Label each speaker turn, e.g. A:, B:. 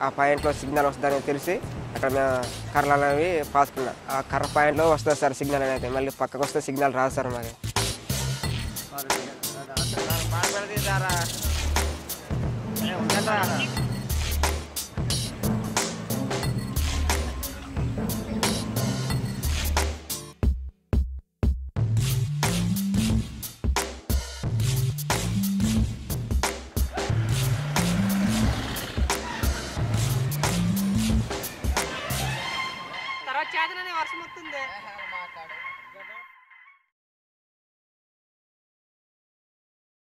A: ఆ పాయింట్లో సిగ్నల్ వస్తుందని తెలిసి అక్కడ మేము కర్రలు అనేవి పాసుకున్నాం. ఆ కర్ర పాయింట్లో వస్తుంది సార్ సిగ్నల్ అనేది, మళ్ళీ పక్కకు వస్తే సిగ్నల్ రాదు సార్ మాది.
B: తర్వాత చేతననే వర్షం వస్తుంది.